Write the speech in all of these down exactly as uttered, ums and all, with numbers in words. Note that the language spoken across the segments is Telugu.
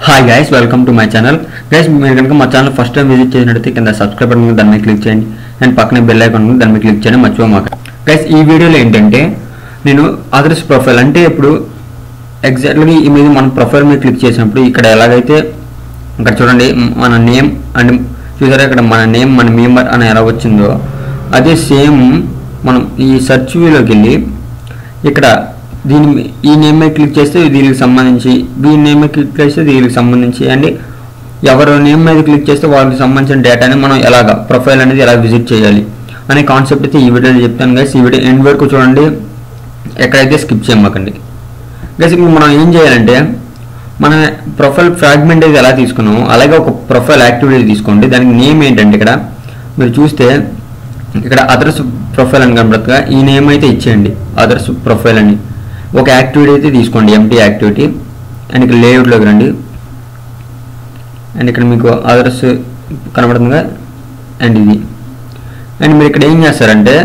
Hi guys, welcome to my channel. Guys, మీరు కనుక మా ఛానల్ ఫస్ట్ టైం విజిట్ చేసినట్లయితే కింద సబ్స్క్రైబ్ బటన్ మీద దాన్ని క్లిక్ చేయండి అండ్ పక్కనే బెల్ ఐకాన్ ఉంది దాన్ని క్లిక్ చేయండి మర్చిపోమాక. గైస్ ఈ వీడియోలో ఏంటంటే నేను అదర్స్ ప్రొఫైల్ అంటే ఇప్పుడు ఎగ్జాక్ట్లీ ఈ మీద మన ప్రొఫైల్ మీద క్లిక్ చేసినప్పుడు ఇక్కడ ఎలాగైతే ఇక్కడ చూడండి మన నేమ్ అండ్ చూసారా ఇక్కడ మన నేమ్ మన మెంబర్ అని ఎలా వచ్చిందో అదే సేమ్ మనం ఈ సెర్చ్ వ్యూలోకి వెళ్ళి ఇక్కడ దీని ఈ నేమ్ మీద క్లిక్ చేస్తే దీనికి సంబంధించి దీని నేమ్ మీద క్లిక్ చేస్తే దీనికి సంబంధించి అండ్ ఎవరు నేమ్ మీద క్లిక్ చేస్తే వాళ్ళకి సంబంధించిన డేటాని మనం ఎలాగ ప్రొఫైల్ అనేది ఎలా విజిట్ చేయాలి అనే కాన్సెప్ట్ అయితే ఈ వీడియోలో చెప్తాను గైస్. ఈ వీడియో ఎండ్ వరకు చూడండి, ఎక్కడైతే స్కిప్ చేయమాకండి గైస్. ఇప్పుడు మనం ఏం చేయాలంటే మన ప్రొఫైల్ ఫ్రాగ్మెంట్ అయితే ఎలా తీసుకున్నాము అలాగే ఒక ప్రొఫైల్ యాక్టివిటీ తీసుకోండి. దానికి నేమ్ ఏంటంటే ఇక్కడ మీరు చూస్తే ఇక్కడ అదర్స్ ప్రొఫైల్ అని కనబడుతుందిగా ఈ నేమ్ అయితే ఇచ్చేయండి అదర్స్ ప్రొఫైల్ అని. ఒక యాక్టివిటీ అయితే తీసుకోండి ఎంటీ యాక్టివిటీ అండ్ ఇక్కడ లేఅవుట్లోకి రండి అండ్ ఇక్కడ మీకు అదర్స్ కనబడుతుందిగా అండ్ ఇది అండ్ మీరు ఇక్కడ ఏం చేస్తారంటే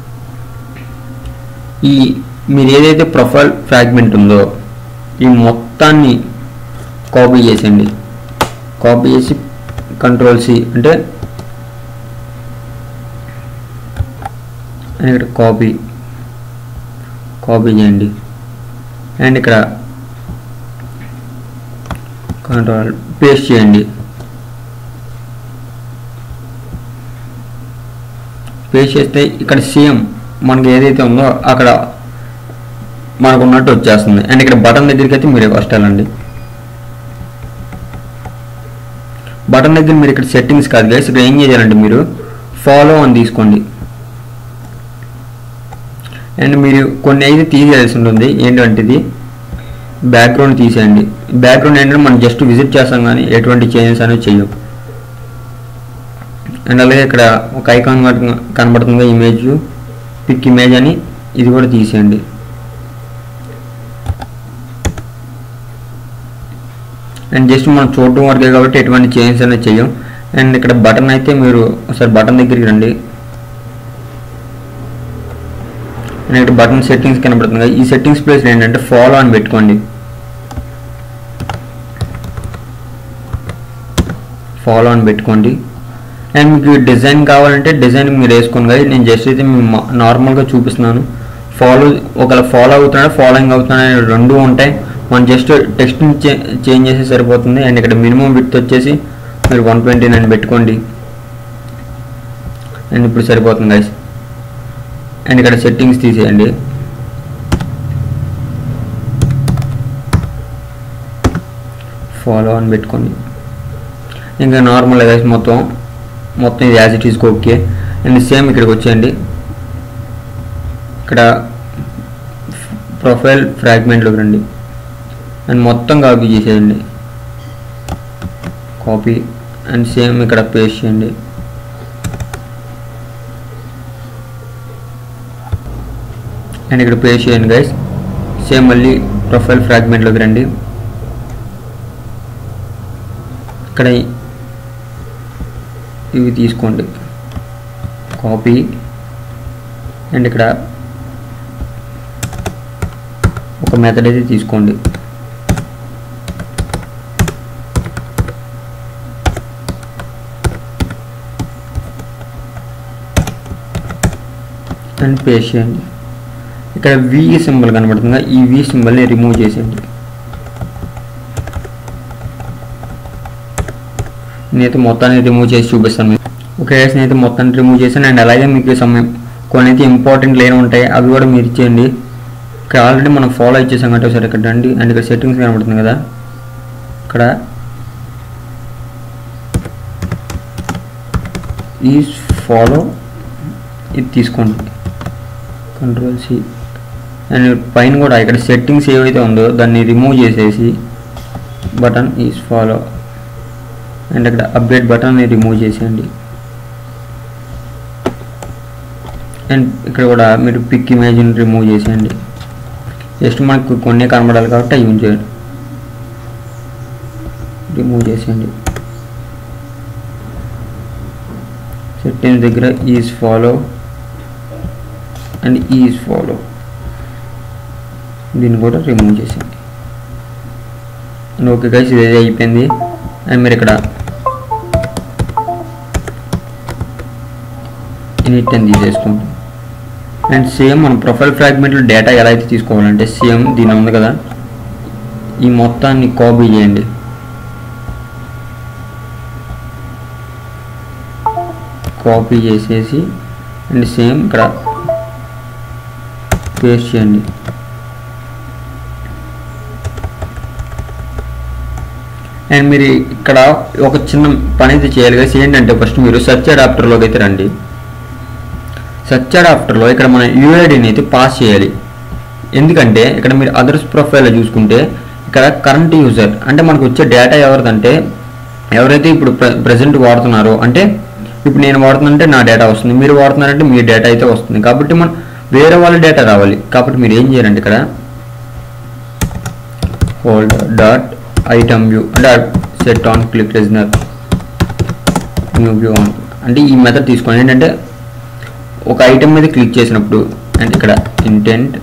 ఈ మీరు ఏదైతే ప్రొఫైల్ ఫ్రాగ్మెంట్ ఉందో ఈ మొత్తాన్ని కాపీ చేసేయండి. కాపీ చేసి కంట్రోల్ సి అంటే అండ్ ఇక్కడ కాపీ కాపీ చేయండి అండ్ ఇక్కడ కంట్రోల్ పేస్ట్ చేయండి. పేస్ట్ చేస్తే ఇక్కడ సేమ్ మనకి ఏదైతే ఉందో అక్కడ మనకు ఉన్నట్టు వచ్చేస్తుంది అండ్ ఇక్కడ బటన్ దగ్గరికి అయితే మీరు ఫస్ట్ వెళ్ళండి. బటన్ దగ్గర మీరు ఇక్కడ సెట్టింగ్స్ కాదు గైస్, ఇక్కడ ఏం చేయాలంటే మీరు ఫాలో అని తీసుకోండి అండ్ మీరు కొన్ని అయితే తీసేయాల్సి ఉంటుంది. ఏంటంటే ఇది బ్యాక్గ్రౌండ్ తీసేయండి. బ్యాక్గ్రౌండ్ ఏంటంటే మనం జస్ట్ విజిట్ చేస్తాం కానీ ఎటువంటి చేంజెస్ అనేవి చెయ్యం. అండ్ అలాగే ఇక్కడ ఒక ఐకాన్ కనబడుతుంది ఇమేజ్ పిక్ ఇమేజ్ అని, ఇది కూడా తీసేయండి. అండ్ జస్ట్ మనం చూడటం వరకే కాబట్టి ఎటువంటి చేంజెస్ అనేది చెయ్యం. అండ్ ఇక్కడ బటన్ అయితే మీరు ఒకసారి బటన్ దగ్గరికి రండి అండ్ ఇక్కడ బటన్ సెట్టింగ్స్ కనబడుతుంది. ఈ సెట్టింగ్స్ ప్లేస్ ఏంటంటే ఫాలో అని పెట్టుకోండి. ఫాలో అని పెట్టుకోండి అండ్ మీకు డిజైన్ కావాలంటే డిజైన్ మీరు వేసుకోండి కదా. నేను జస్ట్ అయితే నార్మల్గా చూపిస్తున్నాను. ఫాలో ఒకవేళ ఫాలో అవుతున్నాడు ఫాలోయింగ్ అవుతున్నాడు రెండు ఉంటాయి. మనం జస్ట్ టెక్స్ట్ని చేంజ్ చేస్తే సరిపోతుంది. అండ్ ఇక్కడ మినిమం విడ్త్ వచ్చేసి మీరు వన్ ట్వంటీ నైన్ పెట్టుకోండి అండ్ ఇప్పుడు సరిపోతుంది గైస్. అండ్ ఇక్కడ సెట్టింగ్స్ తీసేయండి. ఫాలో అని పెట్టుకోండి. ఇంకా నార్మల్ గైస్ మొత్తం మొత్తం ఇది as it is okay. And same ఇక్కడికి వచ్చేయండి. ఇక్కడ ప్రొఫైల్ ఫ్రాగ్మెంట్లోకి రండి అండ్ మొత్తం కాపీ చేసేయండి. కాపీ అండ్ సేమ్ ఇక్కడ పేస్ట్ చేయండి. అండ్ ఇక్కడ పేస్ట్ చేయండి గైస్. సేమ్ మళ్ళీ ప్రొఫైల్ ఫ్రాగ్మెంట్లోకి రండి. ఇక్కడ ఇవి తీసుకోండి కాపీ అండ్ ఇక్కడ ఒక మెథడ్ అయితే తీసుకోండి. అండ్ పేస్ట్ చేయండి. ఇక్కడ వి సింబల్ కనబడుతుంది, ఈ వి సింబల్ని రిమూవ్ చేసేయండి. నేనైతే మొత్తాన్ని రిమూవ్ చేసి చూపిస్తాను. ఓకే గైస్, నేనైతే మొత్తాన్ని రిమూవ్ చేశాను. అండ్ అలాగే మీకు సమయం కొన్ని అయితే ఇంపార్టెంట్ లేని ఉంటాయి అవి కూడా మీరు ఇచ్చేయండి. ఇక్కడ ఆల్రెడీ మనం ఫాలో ఇచ్చేసాం అంటే ఒకసారి ఇక్కడ రండి అండ్ ఇక్కడ సెట్టింగ్స్ కనబడుతుంది కదా, ఇక్కడ ఈ ఫాలో ఇది తీసుకోండి కంట్రోల్ సి అండ్ పైన కూడా ఇక్కడ సెట్టింగ్స్ ఏవైతే ఉందో దాన్ని రిమూవ్ చేసేసి బటన్ ఈజ్ ఫాలో అండ్ ఇక్కడ అప్డేట్ బటన్ని రిమూవ్ చేసేయండి. అండ్ ఇక్కడ కూడా మీరు పిక్ ఇమేజ్ని రిమూవ్ చేసేయండి. జస్ట్ మనకు కొన్ని కనబడాలి కాబట్టి అవి ఉంచేయండి, రిమూవ్ చేసేయండి. సెట్టింగ్స్ దగ్గర is follow and is follow దీన్ని కూడా రిమూవ్ చేసేయండి. ఓకే గైస్ ఇది అయిపోయింది. అండ్ మీరు ఇక్కడ ఇనిట్ అని తీసేసుకోండి. అండ్ సేమ్ మన ప్రొఫైల్ ఫ్రాగ్మెంట్లో డేటా ఎలా అయితే తీసుకోవాలంటే సేమ్ దీని ఉంది కదా, ఈ మొత్తాన్ని కాపీ చేయండి. కాపీ చేసేసి అండ్ సేమ్ ఇక్కడ పేస్ట్ చేయండి. అండ్ మీరు ఇక్కడ ఒక చిన్న పని అయితే చేయాలి కదా, ఏంటంటే ఫస్ట్ మీరు సెర్చ్ అడాప్టర్లోకి అయితే రండి. సెర్చ్ అడాప్టర్లో ఇక్కడ మన యూఐడిని అయితే పాస్ చేయాలి. ఎందుకంటే ఇక్కడ మీరు అదర్స్ ప్రొఫైల్లో చూసుకుంటే ఇక్కడ కరెంట్ యూజర్ అంటే మనకు వచ్చే డేటా ఎవరిదంటే ఎవరైతే ఇప్పుడు ప్ర ప్రజెంట్ వాడుతున్నారో, అంటే ఇప్పుడు నేను వాడుతున్నంటే నా డేటా వస్తుంది, మీరు వాడుతున్నారంటే మీ డేటా అయితే వస్తుంది. కాబట్టి మనం వేరే వాళ్ళ డేటా రావాలి. కాబట్టి మీరు ఏం చేయాలంటే ఇక్కడ హోల్డ్ డాట్ ఐటమ్ వ్యూ అంటే set on click listener new view on అంటే ఈ మెథడ్ తీసుకోండి. ఏంటంటే ఒక ఐటమ్ మీద క్లిక్ చేసినప్పుడు అండ్ ఇక్కడ intent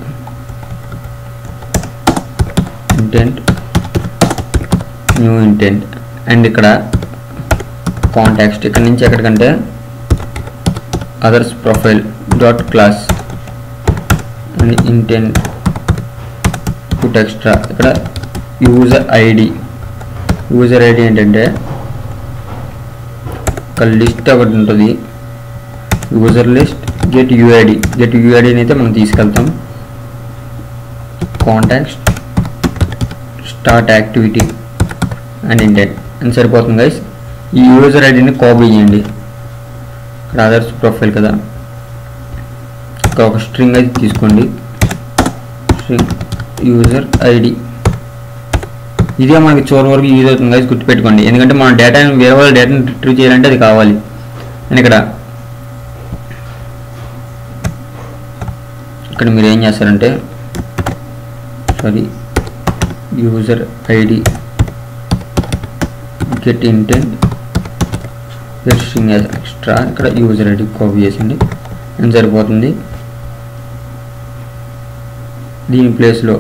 intent new intent and ఇక్కడ కాంటాక్స్ట్ ఇక్కడ నుంచి ఎక్కడికంటే others profile dot class and intent put extra ఇక్కడ యూజర్ ఐడి యూజర్ ఐడి ఏంటంటే ఒక లిస్ట్ ఒకటి ఉంటుంది, user list get UID get యూఐడిని అయితే మనం తీసుకెళ్తాం. Contact start activity and intent అని సరిపోతుంది గైస్. ఈ యూజర్ ఐడిని కాపీ చేయండి. ఇక్కడ అదర్స్ ప్రొఫైల్ కదా, ఇక్కడ ఒక స్ట్రింగ్ అయితే తీసుకోండి. స్ట్రింగ్ యూజర్ ఐడి ఇదే మనకి చివరి వరకు యూజ్ అవుతుంది గైస్, గుర్తుపెట్టుకోండి. ఎందుకంటే మన డేటాని వేరే వాళ్ళ డేటాని రిట్రీవ్ చేయాలంటే అది కావాలి. అండ్ ఇక్కడ ఇక్కడ మీరు ఏం చేస్తారంటే sorry user ID get intent string extra ఇక్కడ యూజర్ ఐడి కాపీ చేసింది అని సరిపోతుంది. దీని ప్లేస్లో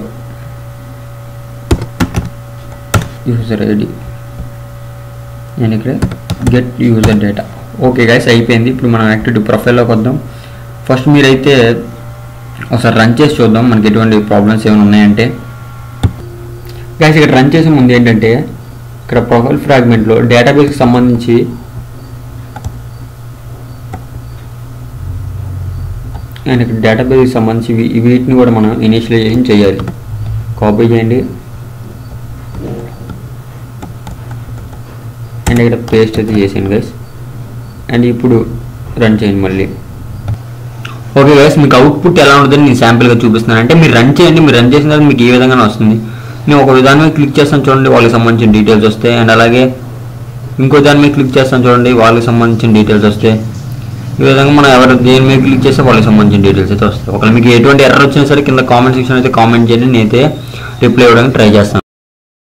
యూజర్ ఐడి నేను ఇక్కడ get user data. Okay guys అయిపోయింది. ఇప్పుడు మనం యాక్టివిటీ ప్రొఫైల్లోకి వద్దాం. ఫస్ట్ మీరైతే ఒకసారి రన్ చేసి చూద్దాం మనకి ఎటువంటి ప్రాబ్లమ్స్ ఏమైనా ఉన్నాయంటే. గైస్ ఇక్కడ రన్ చేసే ముందు ఏంటంటే ఇక్కడ ప్రొఫైల్ ఫ్రాగ్మెంట్లో డేటాబేస్కి సంబంధించి అండ్ ఇక్కడ డేటాబేస్కి సంబంధించి వీటిని కూడా మనం ఇనిషియలైజేషన్ చేయాలి. కాపీ చేయండి అండ్ ఇక్కడ పేస్ట్ అయితే చేసాను గైస్. అండ్ ఇప్పుడు రన్ చేయండి మళ్ళీ. ఓకే గైస్ మీకు అవుట్పుట్ ఎలా ఉంటుందని నేను శాంపుల్గా చూపిస్తున్నాను. అంటే మీరు రన్ చేయండి, మీరు రన్ చేసిన తర్వాత మీకు ఏ విధంగా వస్తుంది. నేను ఒక విధానం మీద క్లిక్ చేస్తాను చూడండి, వాళ్ళకి సంబంధించిన డీటెయిల్స్ వస్తాయి. అండ్ అలాగే ఇంకో దాని మీద క్లిక్ చేస్తాను చూడండి, వాళ్ళకి సంబంధించిన డీటెయిల్స్ వస్తాయి. ఈ విధంగా మనం ఎవరు దేని మీద క్లిక్ చేస్తే వాళ్ళకి సంబంధించిన డీటెయిల్స్ అయితే వస్తాయి. ఒకవేళ మీకు ఎటువంటి ఎర్రర్ వచ్చినా సరే కింద కామెంట్ సెక్షన్ అయితే కామెంట్ చేయండి, నేనైతే రిప్లై ఇవ్వడానికి ట్రై చేస్తాను.